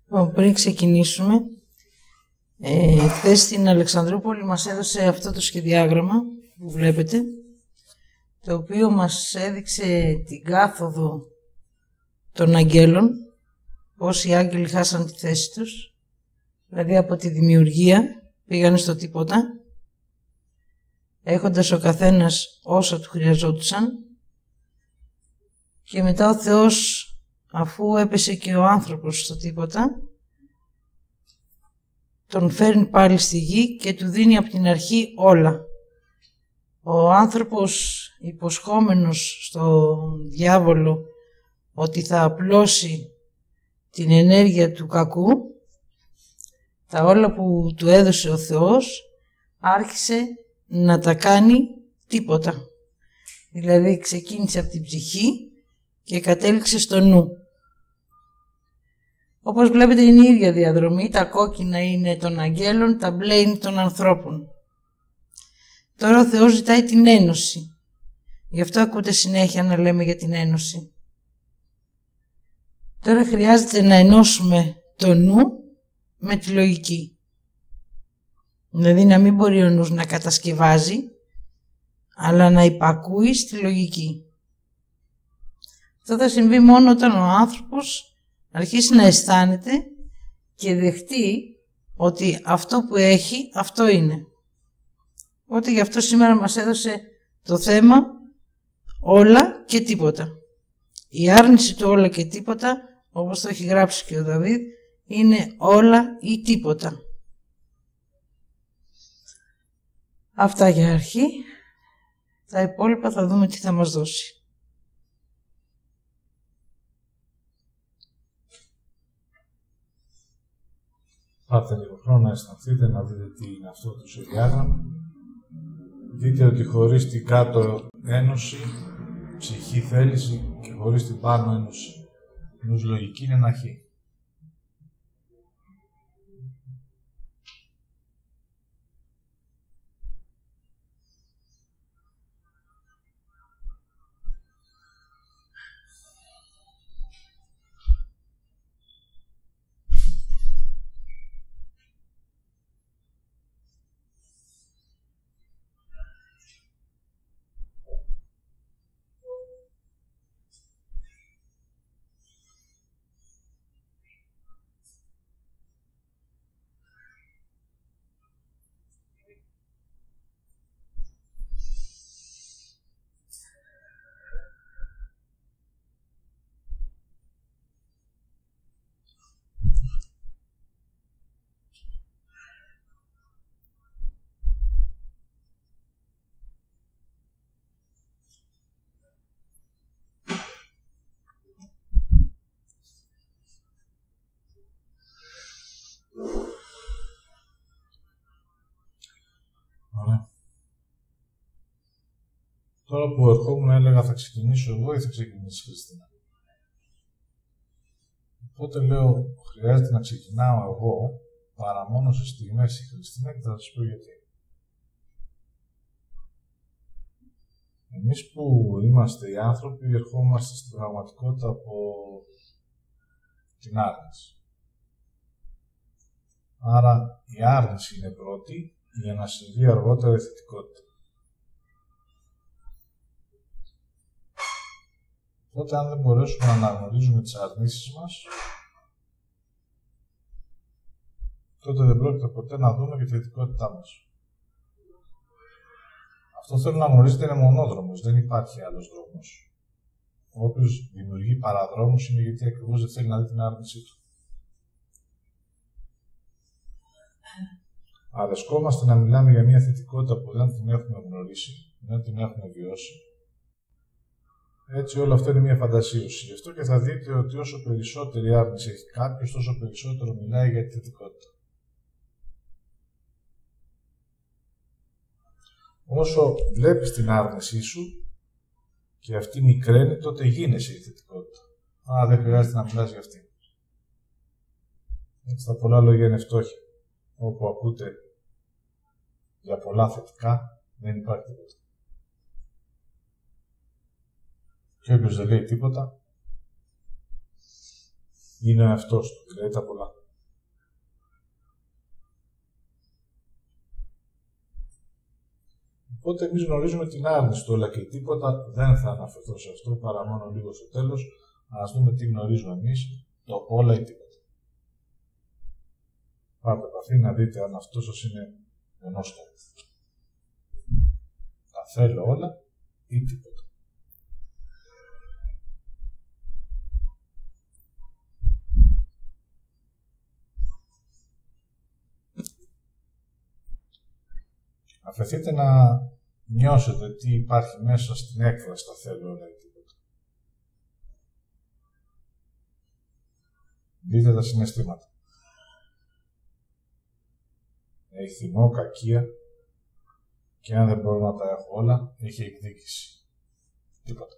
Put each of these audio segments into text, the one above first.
Πριν ξεκινήσουμε, χθες στην Αλεξανδρούπολη μας έδωσε αυτό το σχεδιάγραμμα που βλέπετε, το οποίο μας έδειξε την κάθοδο των αγγέλων, πώς οι άγγελοι χάσαν τη θέση τους, δηλαδή από τη δημιουργία πήγανε στο τίποτα, έχοντας ο καθένας όσα του χρειαζόντουσαν, και μετά ο Θεός, αφού έπεσε και ο άνθρωπος στο τίποτα, τον φέρνει πάλι στη γη και του δίνει από την αρχή όλα. Ο άνθρωπος, υποσχόμενος στον διάβολο ότι θα απλώσει την ενέργεια του κακού, τα όλα που του έδωσε ο Θεός, άρχισε να τα κάνει τίποτα. Δηλαδή ξεκίνησε από την ψυχή και κατέληξε στο νου. Όπως βλέπετε είναι η ίδια διαδρομή, τα κόκκινα είναι των αγγέλων, τα μπλε είναι των ανθρώπων. Τώρα ο Θεός ζητάει την ένωση. Γι' αυτό ακούτε συνέχεια να λέμε για την ένωση. Τώρα χρειάζεται να ενώσουμε το νου με τη λογική. Δηλαδή να μην μπορεί ο νους να κατασκευάζει, αλλά να υπακούει στη λογική. Αυτό θα συμβεί μόνο όταν ο άνθρωπος αρχίσει να αισθάνεται και δεχτεί ότι αυτό που έχει, αυτό είναι. Οπότε γι' αυτό σήμερα μας έδωσε το θέμα όλα και τίποτα. Η άρνηση του όλα και τίποτα, όπως το έχει γράψει και ο Δαβίδ, είναι όλα ή τίποτα. Αυτά για αρχή. Τα υπόλοιπα θα δούμε τι θα μας δώσει. Πάρτε λίγο χρόνο να αισθανθείτε, να δείτε τι είναι αυτό το σχεδιάγραμμα. Δείτε ότι χωρίς την κάτω ένωση, ψυχή θέληση, και χωρίς την πάνω ένωση, νους λογική, είναι ένα χ. Τώρα που ερχόμουν έλεγα θα ξεκινήσω εγώ ή θα ξεκινήσει η Χριστίνα. Οπότε λέω χρειάζεται να ξεκινάω εγώ παρά μόνο σε στιγμές η Χριστίνα και θα σας πω γιατί. Εμείς που είμαστε οι άνθρωποι ερχόμαστε στην πραγματικότητα από την άρνηση. Άρα η άρνηση είναι πρώτη για να συμβεί αργότερα η θετικότητα. Οπότε αν δεν μπορέσουμε να αναγνωρίζουμε τις αρνήσεις μας, τότε δεν πρόκειται ποτέ να δούμε και τη θετικότητά μας. Αυτό θέλω να γνωρίζετε είναι μονόδρομος, δεν υπάρχει άλλος δρόμος. Όποιος δημιουργεί παραδρόμους είναι γιατί ακριβώς δεν θέλει να δει την άρνησή του. Αρεσκόμαστε να μιλάμε για μια θετικότητα που δεν την έχουμε γνωρίσει, δεν την έχουμε βιώσει. Έτσι όλο αυτό είναι μια φαντασίωση. Γι' αυτό και θα δείτε ότι όσο περισσότερη άρνηση έχει κάποιος, τόσο περισσότερο μιλάει για τη θετικότητα. Όσο βλέπεις την άρνησή σου και αυτή μικραίνει, τότε γίνεσαι η θετικότητα. Άρα δεν χρειάζεται να μιλάς για αυτή. Έτσι τα πολλά λόγια είναι φτώχεια. Όπου ακούτε για πολλά θετικά, δεν υπάρχει τίποτα. Και όποιος δεν λέει τίποτα, Είναι ο εαυτός του, δηλαδή τα πολλά. Οπότε εμείς γνωρίζουμε την άρνηση του όλα και τίποτα, δεν θα αναφερθώ σε αυτό παρά μόνο λίγο στο τέλος, ας δούμε τι γνωρίζουμε εμείς, το όλα ή τίποτα. Πάρτε επαφή να δείτε αν αυτό σας είναι γνωστό. Τα θέλω όλα ή τίποτα. Αφαιθείτε να νιώσετε τι υπάρχει μέσα στην έκφραση τα θέλω όλα ή τίποτα. Δείτε τα συναισθήματα. Έχει θυμό, κακία και αν δεν μπορώ να τα έχω όλα, έχει εκδίκηση. Τίποτα.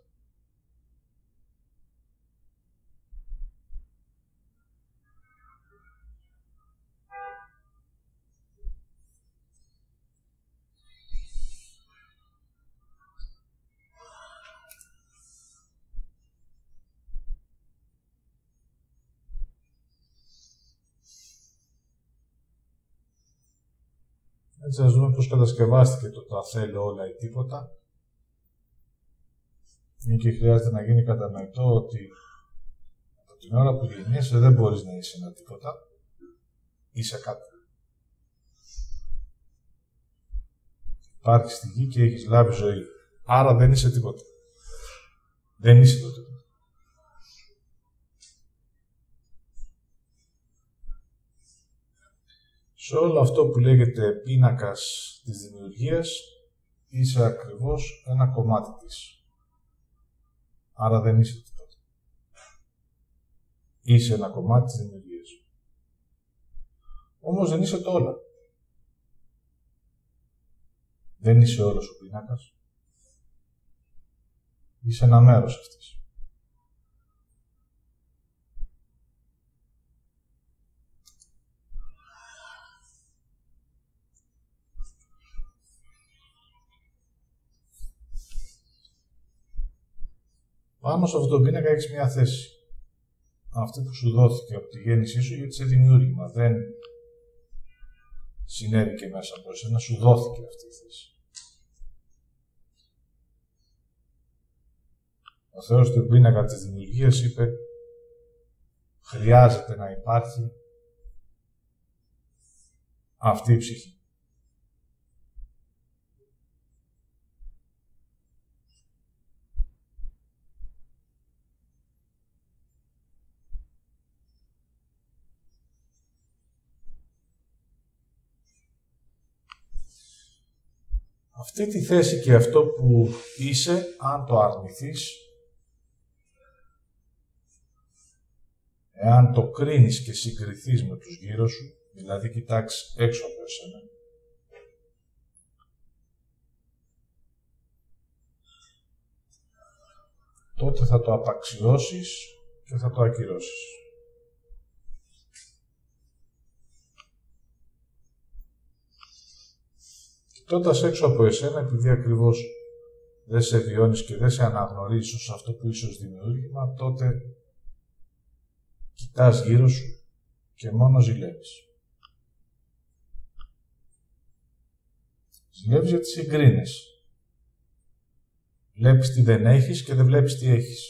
Έτσι ας δούμε πώς κατασκευάστηκε το «τα θέλω όλα ή τίποτα». Είναι και χρειάζεται να γίνει κατανοητό ότι από την ώρα που γεννιέσαι δεν μπορείς να είσαι ένα τίποτα. Είσαι κάτι. Υπάρχεις στη γη και έχεις λάβει ζωή. Άρα δεν είσαι τίποτα. Δεν είσαι το τίποτα. Σε όλο αυτό που λέγεται πίνακας της δημιουργίας, είσαι ακριβώς ένα κομμάτι της. Άρα δεν είσαι τίποτα. Είσαι ένα κομμάτι της δημιουργίας. Όμως δεν είσαι το όλα. Δεν είσαι όλος ο πίνακας. Είσαι ένα μέρος αυτής. Πάνω σε αυτό το πίνακα έχεις μια θέση. Αυτή που σου δόθηκε από τη γέννησή σου, γιατί είσαι δημιούργημα. Δεν συνέβη και μέσα από εσένα, σου δόθηκε αυτή η θέση. Ο Θεός του πίνακα της δημιουργίας είπε χρειάζεται να υπάρχει αυτή η ψυχή. Αυτή τη θέση και αυτό που είσαι, αν το αρνηθείς, εάν το κρίνεις και συγκριθείς με τους γύρω σου, δηλαδή κοιτάξεις έξω από εσένα, τότε θα το απαξιώσεις και θα το ακυρώσεις. Κοιτώντας έξω από εσένα, επειδή ακριβώς δεν σε βιώνεις και δεν σε αναγνωρίζεις ως αυτό που είσαι ως δημιούργημα, τότε κοιτάς γύρω σου και μόνο ζηλεύεις. Ζηλεύεις γιατί συγκρίνεις. Βλέπεις τι δεν έχεις και δεν βλέπεις τι έχεις.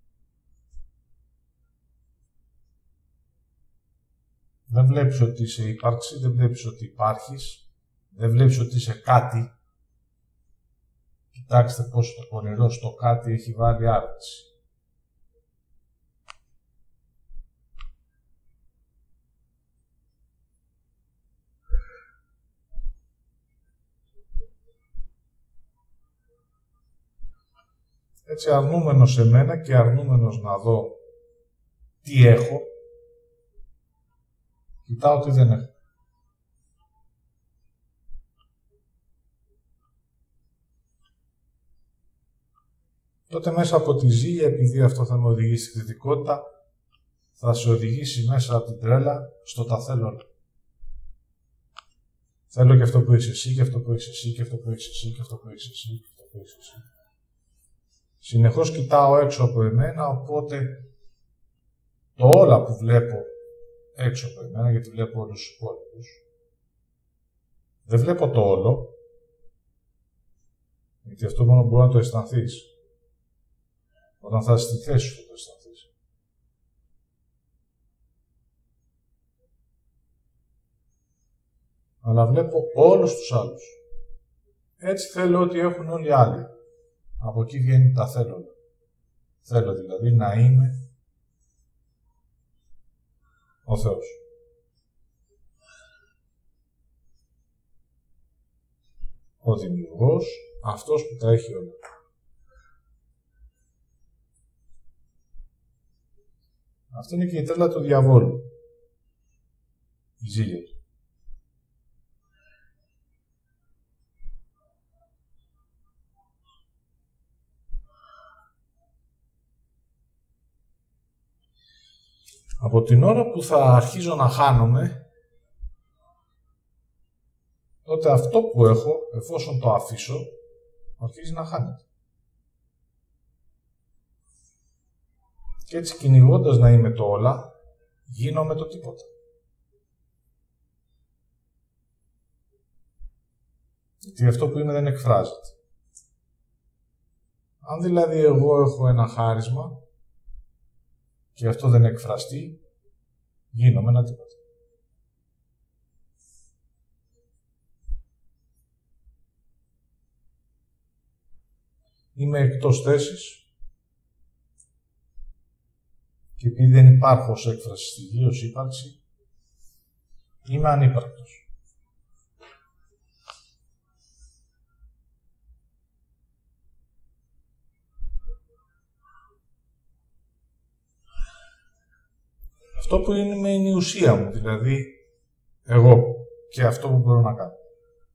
Δεν βλέπεις ότι είσαι ύπαρξη, δεν βλέπεις ότι υπάρχεις, δεν βλέπεις ότι είσαι κάτι. Κοιτάξτε πώς το πονηρό στο κάτι έχει βάλει άρνηση. Έτσι αρνούμενος εμένα και αρνούμενος να δω τι έχω, κοιτάω τι δεν έχω. Τότε μέσα από τη ζήλια, επειδή αυτό θα με οδηγήσει στη θετικότητα, θα σε οδηγήσει μέσα από την τρέλα στο τα θέλω όλα. Θέλω και αυτό που έχεις εσύ, και αυτό που έχεις εσύ, και αυτό που έχεις εσύ, και αυτό που έχεις εσύ, και αυτό που έχεις εσύ. Συνεχώς κοιτάω έξω από εμένα, οπότε το όλα τώρα που βλέπω έξω από εμένα, γιατί βλέπω όλους τους υπόλοιπους, δεν βλέπω το όλο, γιατί αυτό μόνο μπορεί να το αισθανθείς. Όταν θα είσαι στη θέση σου θα το αισθανθείς. Αλλά βλέπω όλους τους άλλους. Έτσι θέλω ότι έχουν όλοι οι άλλοι. Από εκεί βγαίνει τα θέλω. Θέλω δηλαδή να είμαι ο Θεός. Ο δημιουργός, αυτός που τα έχει όλα. Αυτή είναι και η τρέλα του διαβόλου. Η ζήλια του. Από την ώρα που θα αρχίζω να χάνομαι, τότε αυτό που έχω, εφόσον το αφήσω, αρχίζει να χάνεται. Και έτσι κυνηγώντας να είμαι το όλα, γίνομαι το τίποτα. Γιατί αυτό που είμαι δεν εκφράζεται. Αν δηλαδή εγώ έχω ένα χάρισμα και αυτό δεν εκφραστεί, γίνομαι ένα τίποτα. Είμαι εκτός θέσης και επειδή δεν υπάρχω ως έκφραση στη γη, ως ύπαρξη, είμαι ανύπαρκτος. Αυτό που είναι η ουσία μου, δηλαδή εγώ και αυτό που μπορώ να κάνω.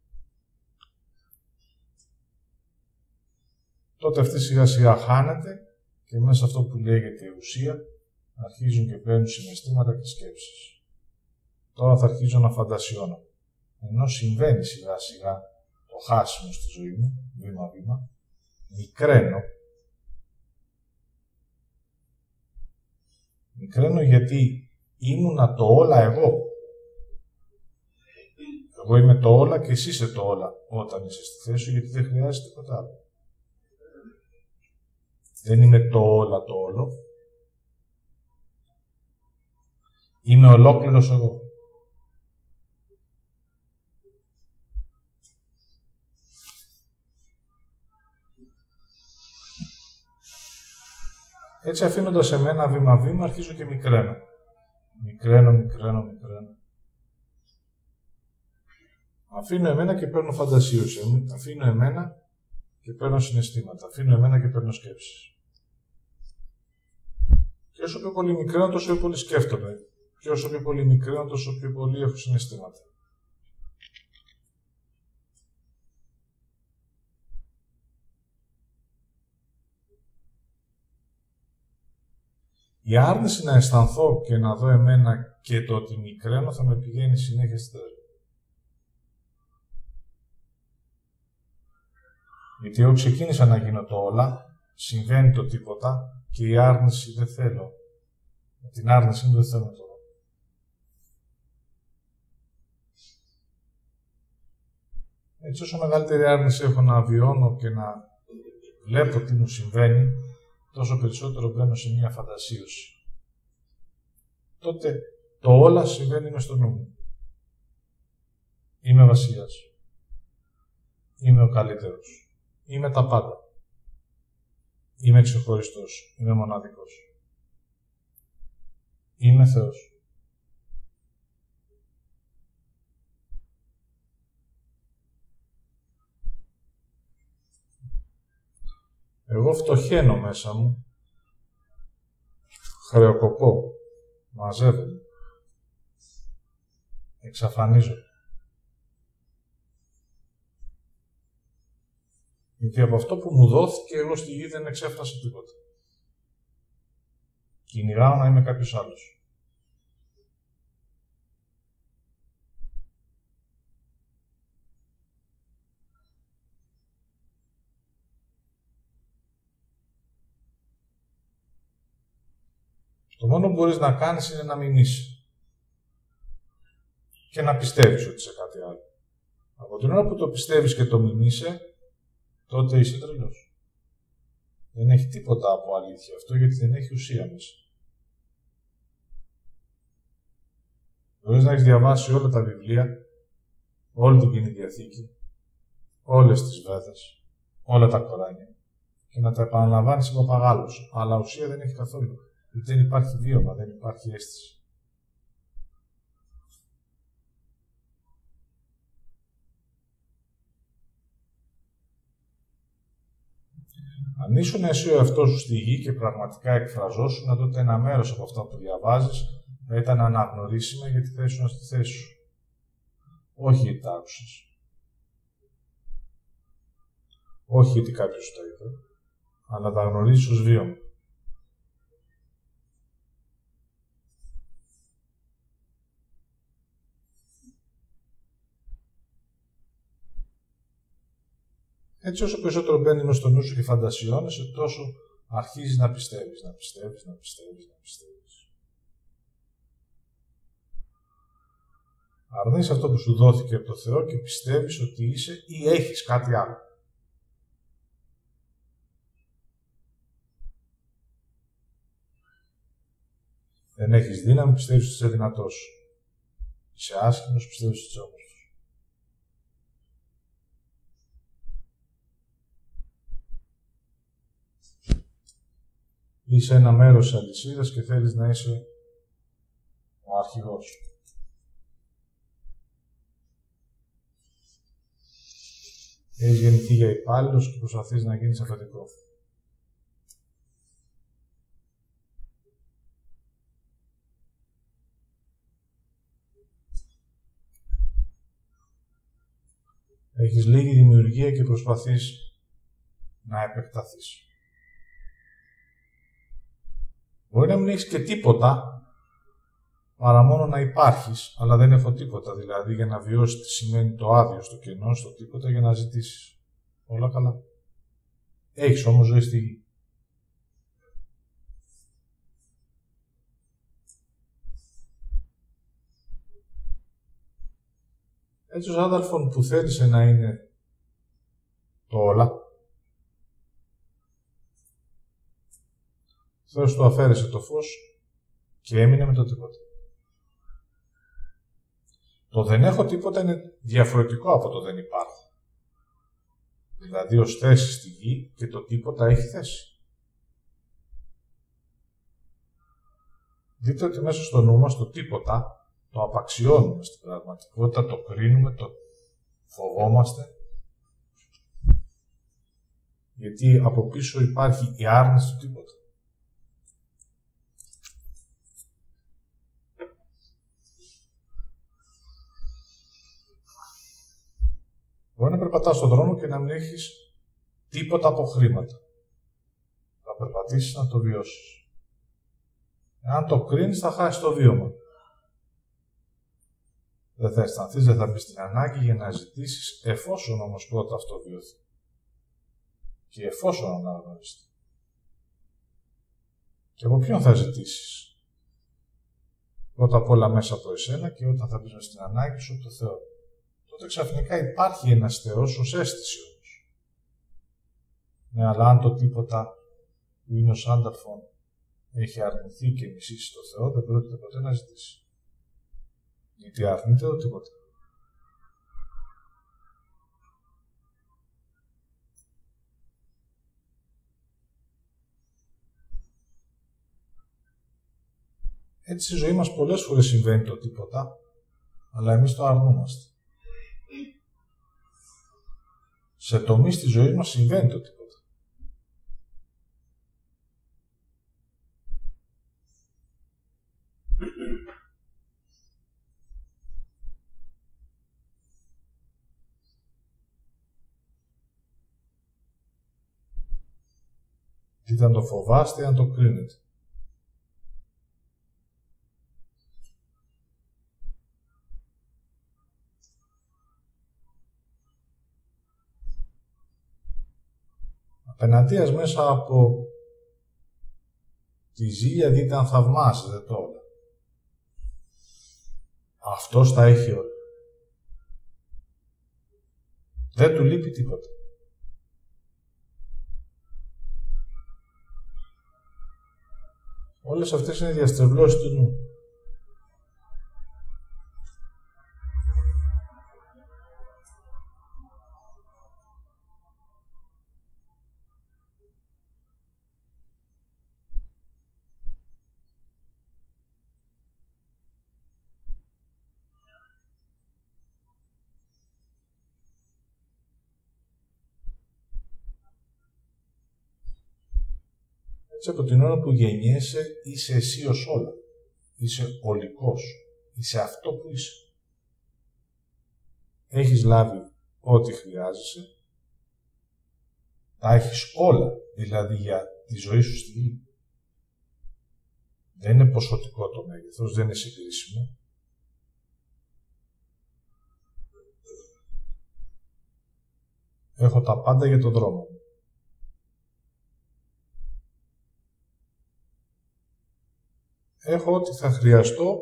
Τότε αυτή σιγά σιγά χάνεται και μέσα αυτό που λέγεται η ουσία αρχίζουν και παίρνουν συναισθήματα και σκέψεις. Τώρα θα αρχίζω να φαντασιώνω. Ενώ συμβαίνει σιγά σιγά το χάσιμο στη ζωή μου, βήμα-βήμα, μικραίνω. Μικραίνω γιατί ήμουνα το όλα εγώ. Εγώ είμαι το όλα και εσύ είσαι το όλα όταν είσαι στη θέση σου, γιατί δεν χρειάζεται τίποτα άλλο. Δεν είμαι το όλα το όλο. Είμαι ολόκληρος εγώ. Έτσι αφήνοντας εμένα βήμα-βήμα αρχίζω και μικραίνω. Μικραίνω. Αφήνω εμένα και παίρνω φαντασίωση. Αφήνω εμένα και παίρνω συναισθήματα. Αφήνω εμένα και παίρνω σκέψεις. Και όσο πιο πολύ μικραίνω, τόσο πιο πολύ σκέφτομαι. Και όσο πιο πολύ μικραίνω, τόσο πιο πολύ έχω συναισθήματα. Η άρνηση να αισθανθώ και να δω εμένα και το ότι μικραίνω θα με πηγαίνει συνέχεια στην τρέλα. Γιατί εγώ ξεκίνησα να γίνω το όλα, συμβαίνει το τίποτα και η άρνηση δεν θέλω. Την άρνηση μου δεν θέλω τώρα. Έτσι όσο μεγαλύτερη άρνηση έχω να βιώνω και να βλέπω τι μου συμβαίνει, τόσο περισσότερο μπαίνω σε μια φαντασίωση. Τότε το όλα συμβαίνει μες στο νου μου. Είμαι βασιλιάς. Είμαι ο καλύτερος. Είμαι τα πάντα. Είμαι ξεχωριστός. Είμαι μοναδικός. Είμαι Θεός. Εγώ φτωχαίνω μέσα μου, χρεοκοπώ, μαζεύω, εξαφανίζω. Γιατί από αυτό που μου δόθηκε, εγώ στη γη δεν εξέφρασα τίποτα. Κυνηγάω να είμαι κάποιος άλλος. Το μόνο που μπορείς να κάνεις είναι να μην είσαι. Και να πιστεύεις ότι είσαι κάτι άλλο. Από την ώρα που το πιστεύεις και το μην είσαι, τότε είσαι τρελός. Δεν έχει τίποτα από αλήθεια αυτό, γιατί δεν έχει ουσία μέσα. Μπορείς να έχεις διαβάσει όλα τα βιβλία, όλη την Καινή Διαθήκη, όλες τις Βέδες, όλα τα Κοράνια και να τα επαναλαμβάνεις σε παπαγάλους. Αλλά ουσία δεν έχει καθόλου. Γιατί δεν υπάρχει βίωμα, δεν υπάρχει αίσθηση. Αν ήσουν εσύ ο εαυτός σου στη γη και πραγματικά εκφραζόσουν, τότε ένα μέρος από αυτά που διαβάζεις θα ήταν αναγνωρίσιμα γιατί θα ήσουν στη θέση σου. Όχι γιατί τα άκουσες. Όχι γιατί κάποιος σου τα είπε, αλλά τα γνωρίζεις ως βίωμα. Έτσι, όσο περισσότερο μπαίνει μες στο νου σου και φαντασιώνεσαι, τόσο αρχίζεις να πιστεύεις, να πιστεύεις, να πιστεύεις, να πιστεύεις. Αρνείς αυτό που σου δόθηκε από το Θεό και πιστεύεις ότι είσαι ή έχεις κάτι άλλο. Δεν έχεις δύναμη, πιστεύεις ότι είσαι δυνατός. Είσαι άσχημος, πιστεύεις ότι είσαι όμορφος. Είσαι ένα μέρος της αλυσίδας και θέλεις να είσαι ο αρχηγός. Έχεις γεννηθεί για υπάλληλος και προσπαθείς να γίνεις αφεντικό. Έχεις λίγη δημιουργία και προσπαθείς να επεκταθείς. Μπορεί να μην έχεις και τίποτα, παρά μόνο να υπάρχεις, αλλά δεν έχω τίποτα. Δηλαδή, για να βιώσεις τι σημαίνει το άδειο στο κενό, στο τίποτα, για να ζητήσεις. Όλα καλά. Έχεις όμως ζωή στη γη. Έτσι, ο αδελφόν που θέλησε να είναι το όλα, Θεός του αφαίρεσε το φως και έμεινε με το τίποτα. Το δεν έχω τίποτα είναι διαφορετικό από το δεν υπάρχω. Δηλαδή, ως θέση στη γη και το τίποτα έχει θέση. Δείτε ότι μέσα στο νου μας το τίποτα το απαξιώνουμε στην πραγματικότητα, το κρίνουμε, το φοβόμαστε. Γιατί από πίσω υπάρχει η άρνηση του τίποτα. Μπορεί να περπατάς στον δρόμο και να μην έχεις τίποτα από χρήματα. Θα περπατήσεις να το βιώσεις. Αν το κρίνεις θα χάσεις το βίωμα. Δεν θα αισθανθείς, δεν θα μπεις στην ανάγκη για να ζητήσεις, εφόσον όμως πρώτα αυτό βιωθεί. Και εφόσον αναγνωριστεί. Και από ποιον θα ζητήσεις. Πρώτα απ' όλα μέσα από εσένα και όταν θα μπεις μες στην ανάγκη σου από το Θεό. Τότε ξαφνικά υπάρχει ένας Θεός ως αίσθηση όμως. Ναι, αλλά αν το τίποτα που είναι ο Σάνταρφον έχει αρνηθεί και μισήσει το Θεό, δεν πρόκειται ποτέ να ζητήσει. Γιατί αρνείται το τίποτα. Έτσι στη ζωή μας πολλές φορές συμβαίνει το τίποτα, αλλά εμείς το αρνούμαστε. Σε τομείς της ζωής μας συμβαίνει το τίποτα. Είτε αν το φοβάστε, αν το κρίνετε. Απέναντίας μέσα από Τη ζήλια δείτε αν θαυμάζετε τώρα. Αυτός τα έχει όλα. Δεν του λείπει τίποτα. Όλες αυτές είναι διαστρεβλώσεις του νου. Έτσι από την ώρα που γεννιέσαι είσαι εσύ ως όλα. Είσαι ολικός. Είσαι αυτό που είσαι. Έχεις λάβει ό,τι χρειάζεσαι. Τα έχεις όλα, δηλαδή για τη ζωή σου στη γη. Δεν είναι ποσοτικό το μέγεθος, δεν είναι συγκρίσιμο. Έχω τα πάντα για τον δρόμο μου. Έχω ό,τι θα χρειαστώ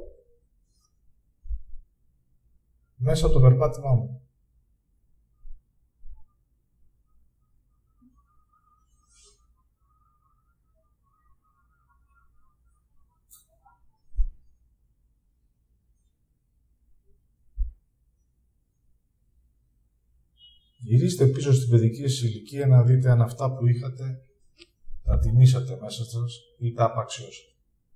μέσα από το περπάτημά μου. Γυρίστε πίσω στην παιδική σας ηλικία να δείτε αν αυτά που είχατε τα τιμήσατε μέσα σας ή τα απαξιώσατε.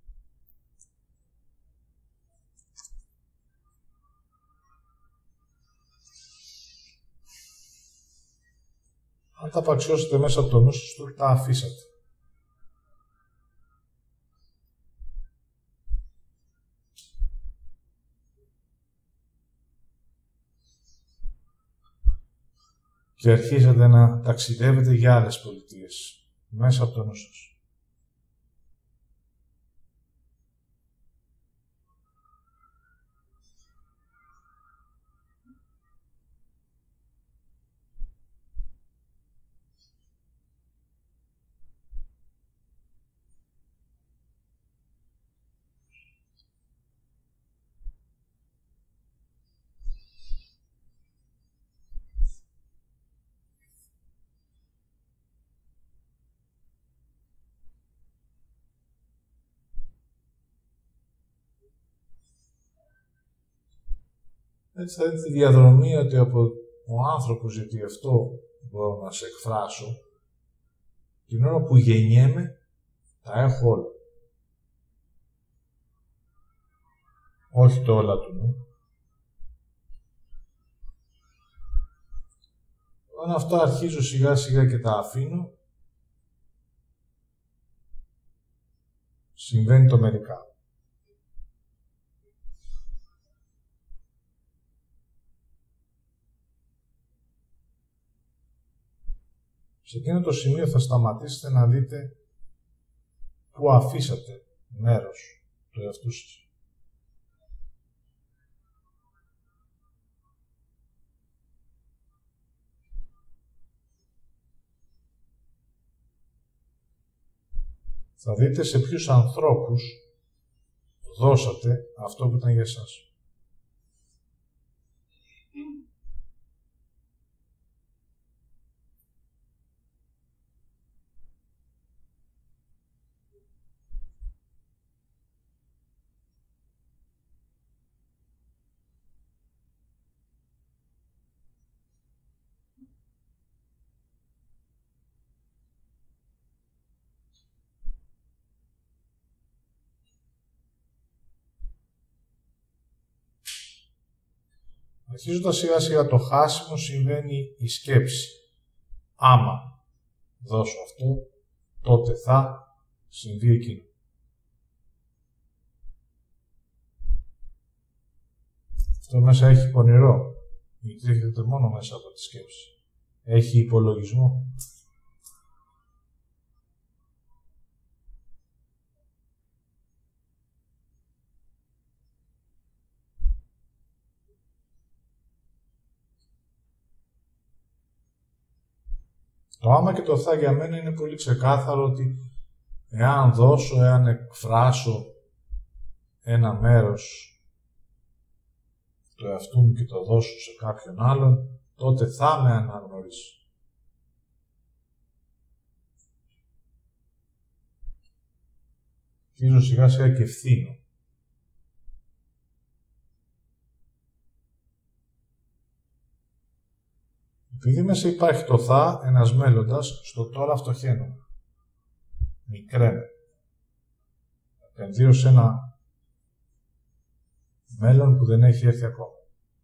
Αν τα απαξιώσετε μέσα από το νου σας, τα αφήσατε. Και αρχίσατε να ταξιδεύετε για άλλες πολιτείες, μέσα από το νου σας. Έτσι θα δείτε τη διαδρομή ότι από ο άνθρωπος, γιατί αυτό μπορώ να σε εκφράσω, την ώρα που γεννιέμαι, τα έχω όλα. Όχι το όλα του νου. Όταν αυτό αρχίζω σιγά σιγά και τα αφήνω, συμβαίνει το μερικά. Σε εκείνο το σημείο θα σταματήσετε να δείτε που αφήσατε μέρος του εαυτού σας. Θα δείτε σε ποιους ανθρώπους δώσατε αυτό που ήταν για εσάς. Αρχίζοντας σιγά σιγά το χάσιμο, συμβαίνει η σκέψη. Άμα δώσω αυτό, τότε θα συμβεί εκείνο. Αυτό μέσα έχει πονηρό, γιατί έρχεται μόνο μέσα από τη σκέψη. Έχει υπολογισμό. Το άμα και το θα για μένα είναι πολύ ξεκάθαρο ότι εάν δώσω, εάν εκφράσω ένα μέρος του εαυτού μου και το δώσω σε κάποιον άλλον, τότε θα με αναγνωρίσει. Αρχίζω σιγά σιγά και ευθύνω. Επειδή μέσα υπάρχει το θα, ένας μέλλοντας, στο τώρα φτωχαίνω. Μικραίνω. Επενδύω σε ένα μέλλον που δεν έχει έρθει ακόμα.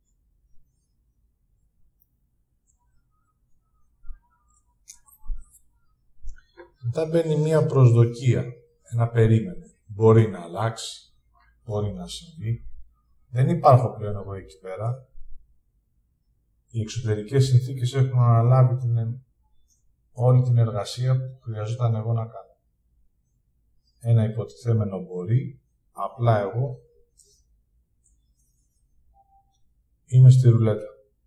Μετά μπαίνει μία προσδοκία, ένα περίμενο. Μπορεί να αλλάξει, μπορεί να συμβεί. Δεν υπάρχω πλέον εγώ εκεί πέρα. Οι εξωτερικές συνθήκες έχουν αναλάβει όλη την εργασία που χρειαζόταν εγώ να κάνω. Ένα υποτιθέμενο μπορεί, απλά εγώ είμαι στη ρουλέτα.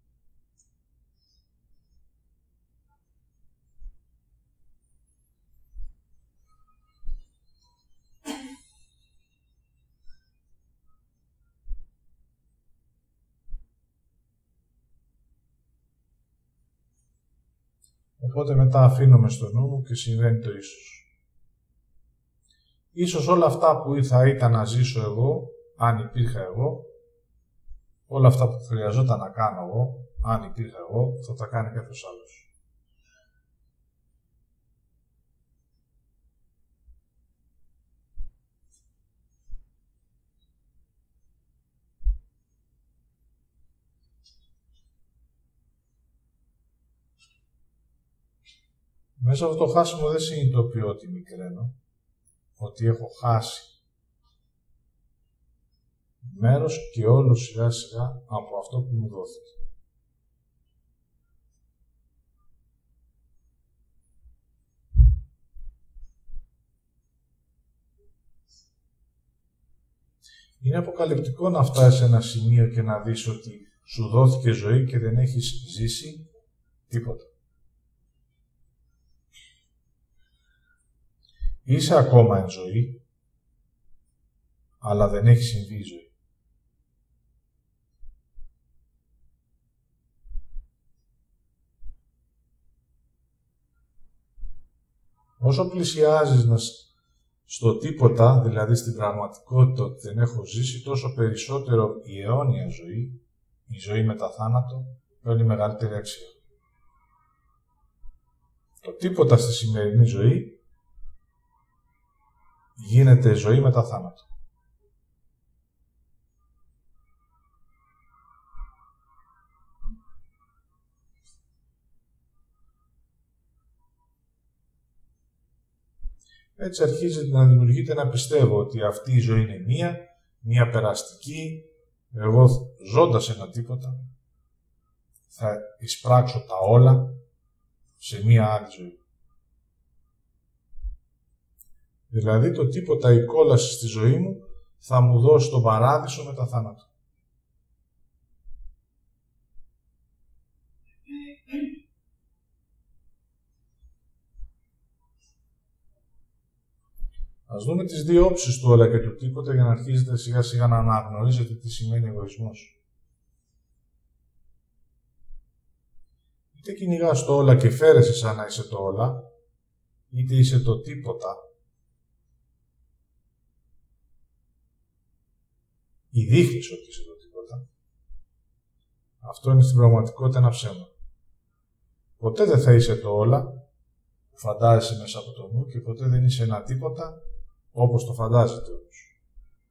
Οπότε μετά αφήνομαι στο νου μου και συμβαίνει το ίσως. Ίσως όλα αυτά που θα ήταν να ζήσω εγώ, αν υπήρχα εγώ, όλα αυτά που χρειαζόταν να κάνω εγώ, αν υπήρχα εγώ, θα τα κάνει κάποιος άλλος. Μέσα από το χάσιμο δεν συνειδητοποιώ ότι μικραίνω, ότι έχω χάσει μέρος και όλο σιγά σιγά από αυτό που μου δόθηκε. Είναι αποκαλυπτικό να φτάσεις σε ένα σημείο και να δεις ότι σου δόθηκε ζωή και δεν έχεις ζήσει τίποτα. Είσαι ακόμα εν ζωή, αλλά δεν έχει συμβεί η ζωή. Όσο πλησιάζεις στο τίποτα, δηλαδή στην πραγματικότητα ότι δεν έχω ζήσει, τόσο περισσότερο η αιώνια ζωή, η ζωή μετά θάνατο, παίρνει μεγαλύτερη αξία. Το τίποτα στη σημερινή ζωή γίνεται ζωή μετά θάνατο. Έτσι αρχίζει να δημιουργείται να πιστεύω ότι αυτή η ζωή είναι μία περαστική, εγώ ζώντας ένα τίποτα, θα εισπράξω τα όλα σε μία άλλη ζωή. Δηλαδή το τίποτα, η κόλαση στη ζωή μου, θα μου δώσει τον παράδεισο μετά θάνατο. Ας δούμε τις δύο όψεις του όλα και του τίποτα για να αρχίζετε σιγά σιγά να αναγνωρίζετε τι σημαίνει εγωισμός. Είτε κυνηγάς το όλα και φέρεσαι σαν να είσαι το όλα, είτε είσαι το τίποτα, ή δείχνεις ότι είσαι το τίποτα, αυτό είναι στην πραγματικότητα ένα ψέμα. Ποτέ δεν θα είσαι το όλα που φαντάζεσαι μέσα από το νου και ποτέ δεν είσαι ένα τίποτα όπως το φαντάζεται όμως.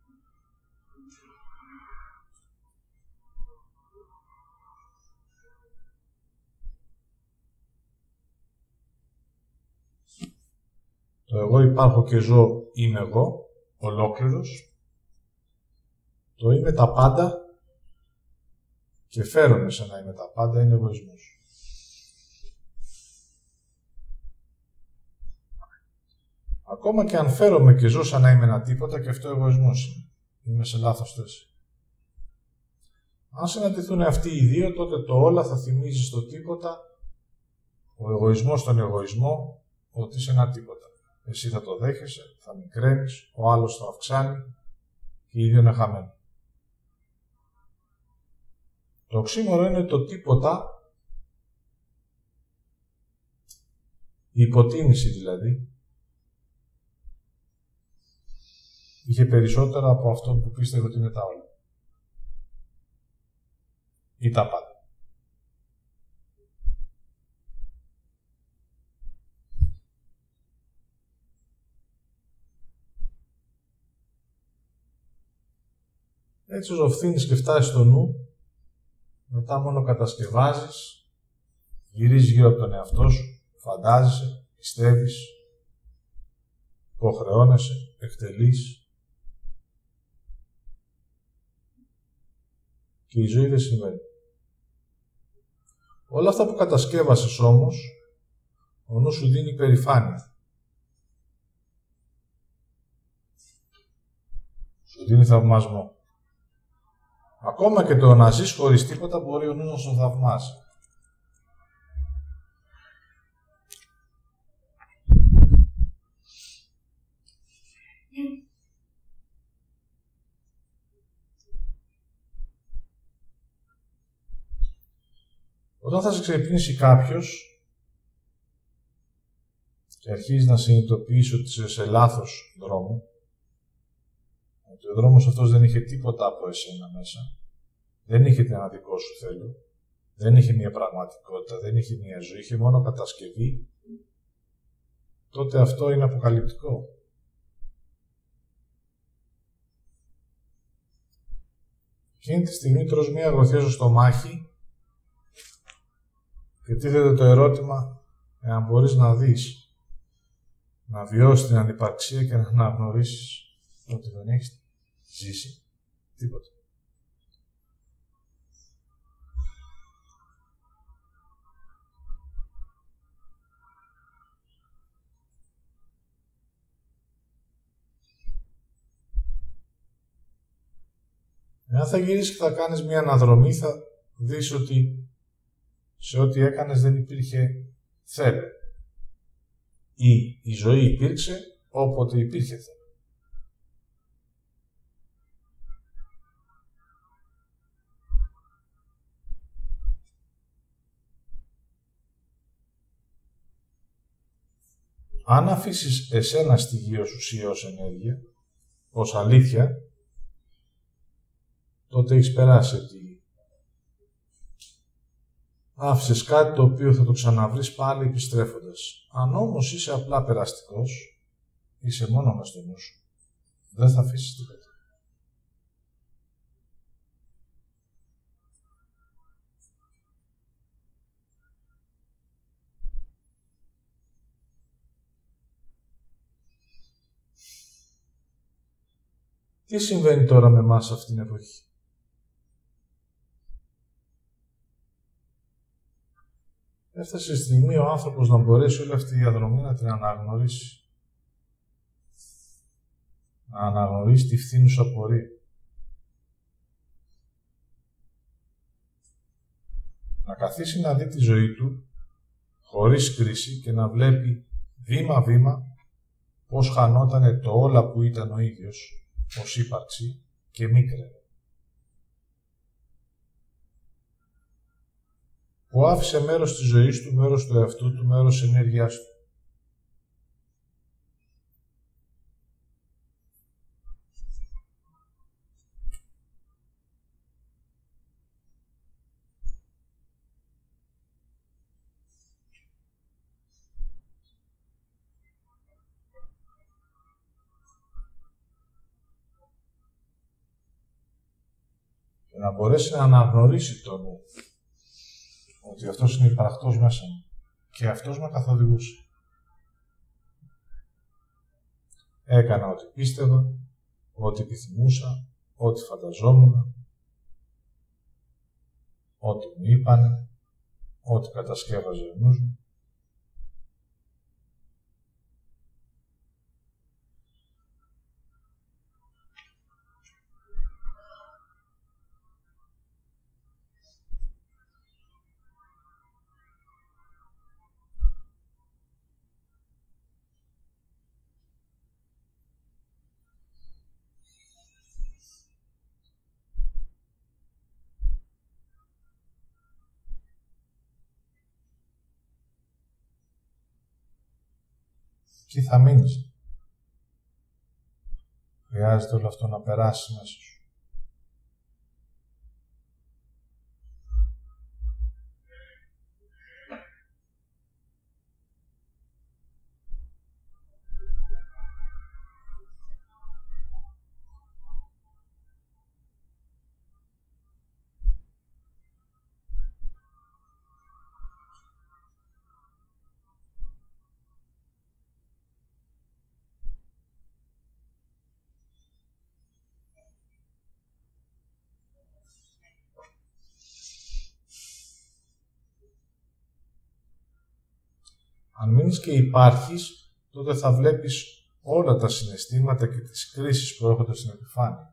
Το εγώ υπάρχω και ζω είμαι εγώ, ολόκληρος. Το είμαι τα πάντα και φέρομαι σαν να είμαι τα πάντα είναι εγωισμός. Ακόμα και αν φέρομαι και ζω σαν να είμαι ένα τίποτα και αυτό εγωισμός είναι. Είμαι σε λάθος θέση. Αν συναντηθούν αυτοί οι δύο, τότε το όλα θα θυμίζει στο τίποτα, ο εγωισμός στον εγωισμό, ότι είσαι ένα τίποτα. εσύ θα το δέχεσαι, θα μικραίνεις, ο άλλος θα αυξάνει και οι δύο είναι χαμένοι. Το οξύμορο είναι το τίποτα, η υποτίμηση δηλαδή, είχε περισσότερα από αυτό που πίστευε ότι είναι τα όλα. Ή τα πάντα. Έτσι όσο φθήνεις και φτάσεις στο νου, μετά μόνο κατασκευάζεις, γυρίζεις γύρω από τον εαυτό σου, φαντάζεσαι, πιστεύεις, υποχρεώνεσαι, εκτελείς. Και η ζωή δεν συμβαίνει. Όλα αυτά που κατασκεύασες όμως, ο νους σου δίνει υπερηφάνεια. Σου δίνει θαυμασμό. Ακόμα και το να ζεις χωρίς τίποτα μπορεί ο νους να σου θαυμάσει. Όταν θα σε ξυπνήσει κάποιος και αρχίζει να συνειδητοποιήσει ότι είσαι σε λάθος δρόμο, ότι ο δρόμος αυτός δεν είχε τίποτα από εσένα μέσα, δεν είχε ένα δικό σου θέλω, δεν είχε μια πραγματικότητα, δεν είχε μια ζωή, είχε μόνο κατασκευή, τότε αυτό είναι αποκαλυπτικό. Εκείνη τη στιγμή τρως μια γροθιά στο στομάχι και τίθεται το ερώτημα εάν μπορείς να δεις, να βιώσεις την ανυπαρξία και να αναγνωρίσεις ότι δεν έχεις ζήσει τίποτα. Εάν θα γυρίσεις και θα κάνεις μια αναδρομή, θα δεις ότι σε ό,τι έκανες δεν υπήρχε θέλω. Ή η ζωή υπήρξε όποτε υπήρχε θέλω. Αν αφήσεις εσένα στοιχείο ως ουσία, ως ενέργεια, ως αλήθεια, τότε έχεις περάσει ότι άφησες κάτι το οποίο θα το ξαναβρεις πάλι επιστρέφοντας. Αν όμως είσαι απλά περαστικός, είσαι μόνο μες στο νου σου, δεν θα αφήσεις τίποτα. Τι συμβαίνει τώρα με εμάς αυτήν την εποχή? Έφτασε η στιγμή ο άνθρωπος να μπορέσει όλη αυτή η διαδρομή να την αναγνωρίσει. Να αναγνωρίσει τη φθήνουσα πορεία. Να καθίσει να δει τη ζωή του χωρίς κρίση και να βλέπει βήμα-βήμα πώς χανότανε το όλα που ήταν ο ίδιος ως ύπαρξη και μίκρε. Που άφησε μέρος της ζωής του, μέρος του εαυτού του, μέρος της ενέργειάς του. Και να μπορέσει να αναγνωρίσει το νου, ότι αυτός είναι υπαρκτός μέσα μου και αυτός με καθοδηγούσε. Έκανα ό,τι πίστευα, ό,τι επιθυμούσα, ό,τι φανταζόμουν, ό,τι μου είπανε, ό,τι κατασκεύαζε ο νους μου. Εκεί θα μείνεις. Χρειάζεται όλο αυτό να περάσει μέσα σου. Αν μείνεις και υπάρχεις, τότε θα βλέπεις όλα τα συναισθήματα και τις κρίσεις που έρχονται στην επιφάνεια.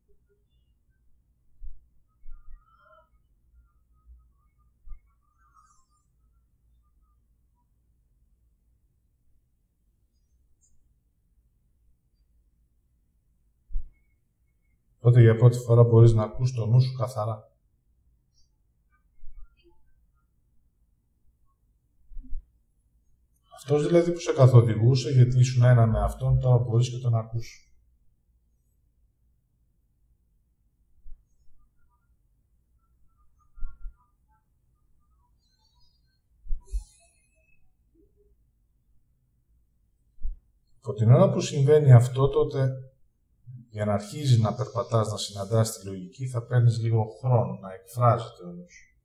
Τότε για πρώτη φορά μπορείς να ακούς το νου σου καθαρά. Αυτός δηλαδή που σε καθοδηγούσε, γιατί ήσουν ένα με αυτόν, τώρα μπορείς και τον ακούς. Από την ώρα που συμβαίνει αυτό, τότε για να αρχίζεις να περπατάς, να συναντάς τη λογική, θα παίρνεις λίγο χρόνο να εκφράζεται ο νους σου.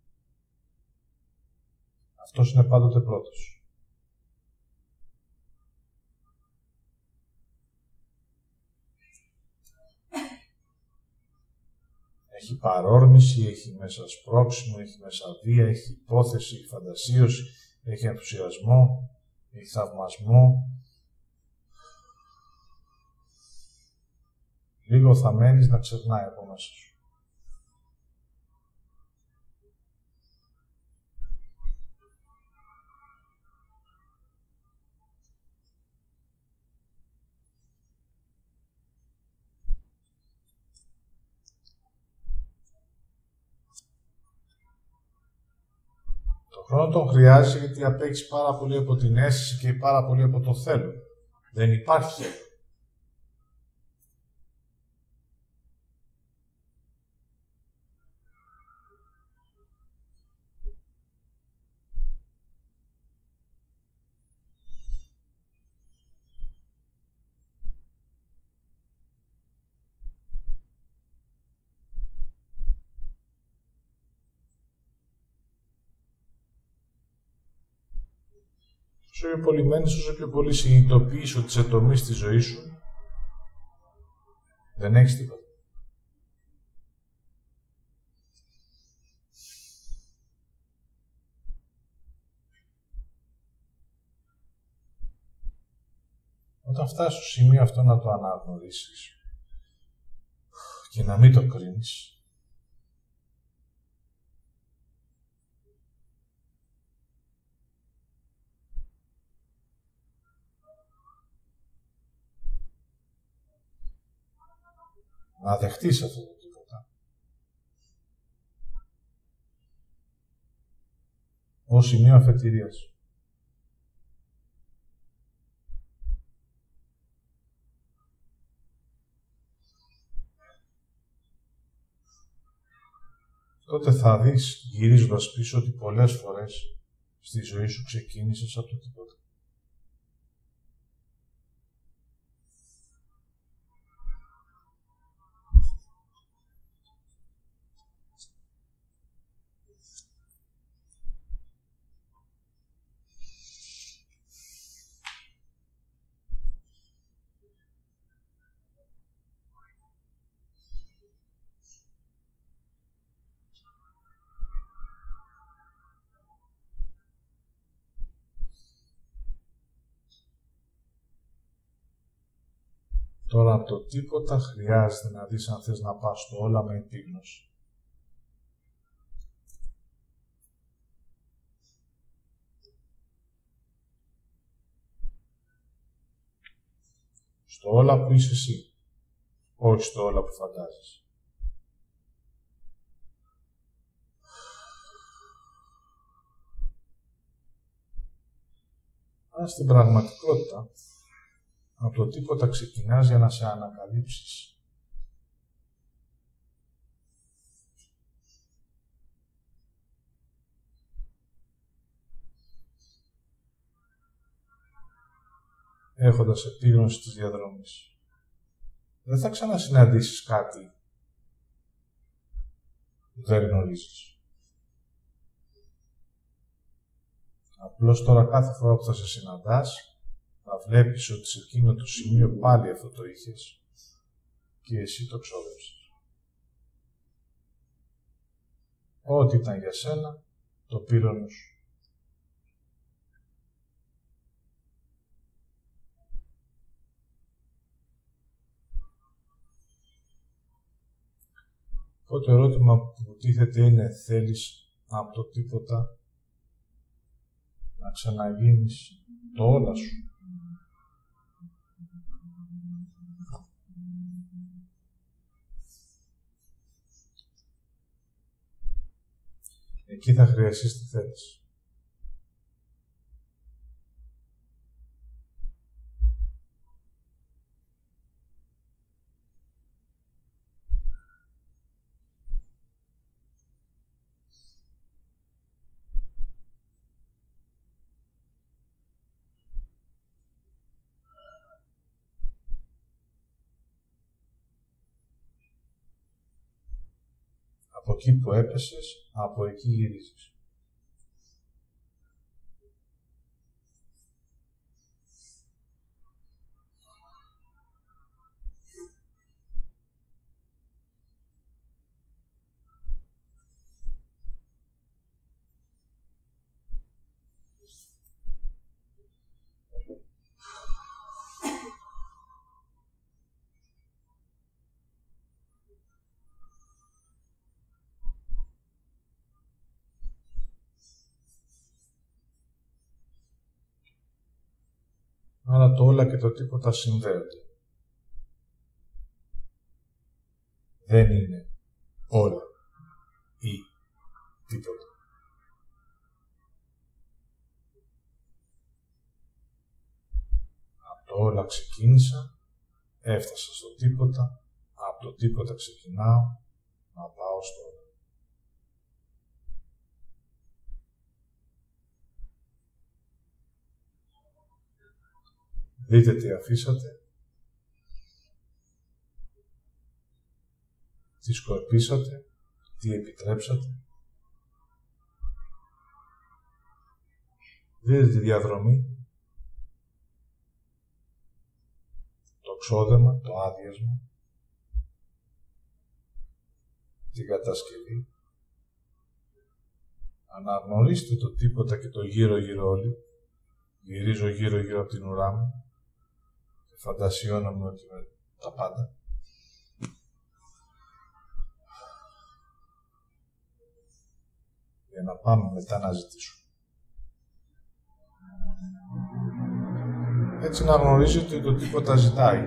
Αυτός είναι πάντοτε πρώτος. Έχει παρόρμηση, έχει μέσα σπρώξιμο, έχει μέσα βία, έχει υπόθεση, έχει φαντασίωση, έχει ενθουσιασμό, έχει θαυμασμό. Λίγο θα μένεις να ξερνάει από μέσα σου. Το χρόνο τον χρειάζεσαι γιατί απέχεις πάρα πολύ από την αίσθηση και πάρα πολύ από το θέλω. Δεν υπάρχει θέλω. Όσο πιο πολύ μένεις, όσο πιο πολύ συνειδητοποιείς ότι σε τομείς στη ζωή σου δεν έχεις τίποτα. Όταν φτάσεις στο σημείο αυτό να το αναγνωρίσεις και να μην το κρίνεις, να δεχτείς αυτό το τίποτα ως σημείο αφετηρίας. Τότε θα δεις, γυρίζοντας πίσω, ότι πολλές φορές στη ζωή σου ξεκίνησες από το τίποτα. Τώρα από το τίποτα χρειάζεται να δεις αν θες να πας στο όλα με επίγνωση. Στο όλα που είσαι εσύ, όχι στο όλα που φαντάζεσαι. Αλλά στην πραγματικότητα, από το τίποτα ξεκινάς για να σε ανακαλύψεις. Έχοντας επίγνωση της διαδρομής. Δεν θα ξανασυναντήσεις κάτι που δεν γνωρίζεις. Απλώς τώρα κάθε φορά που θα σε συναντάς, θα βλέπεις ότι σε εκείνο το σημείο πάλι αυτό το είχες και εσύ το ξόδεψες. Ό,τι ήταν για σένα, το πήρωνε σου. Το ερώτημα που τίθεται είναι, θέλεις από το τίποτα να ξαναγίνεις το όλα σου? Εκεί θα χρειαστείς τη θέληση. Από εκεί που έπεσες, από εκεί γυρίζεις. Άρα το όλα και το τίποτα συνδέονται. Δεν είναι όλα ή τίποτα. Από το όλα ξεκίνησα, έφτασα στο τίποτα, από το τίποτα ξεκινάω, να πάω στο όλα. Δείτε τι αφήσατε, τι σκορπίσατε, τι επιτρέψατε. Δείτε τη διαδρομή, το ξόδεμα, το άδειασμα, την κατασκευή. Αναγνωρίστε το τίποτα και το γύρω-γύρω όλοι. Γυρίζω γύρω-γύρω από την ουρά μου. Φαντασιώνομαι ότι είμαι τα πάντα. Για να πάμε μετά να ζητήσουμε. Έτσι να γνωρίζετε ότι το τίποτα ζητάει.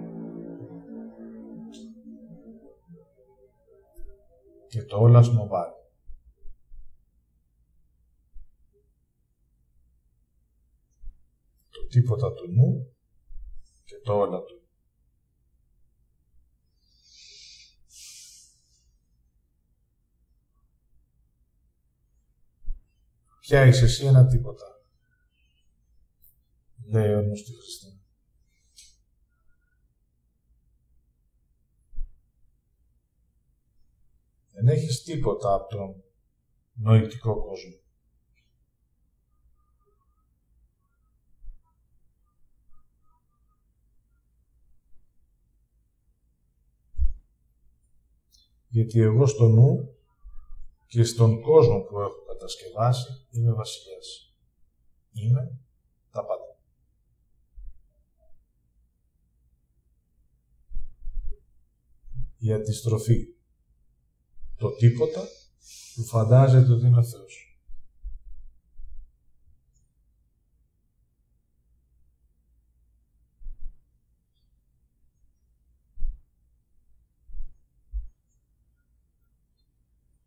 Και το όλα σμοβάρει. Το τίποτα του νου και το όλα του. Ποια είσαι εσύ? Ένα τίποτα. Λέει ο νους στη Χριστίνα. Δεν έχεις τίποτα από τον νοητικό κόσμο. Γιατί εγώ στο νου και στον κόσμο που έχω κατασκευάσει είμαι βασιλιάς. Είμαι τα πάντα. Η αντιστροφή. Το τίποτα που φαντάζεται ότι είναι ο Θεός.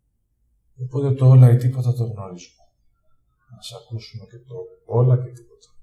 Οπότε το όλα ή τίποτα το γνωρίζουμε. Ας ακούσουμε και το όλα και τίποτα.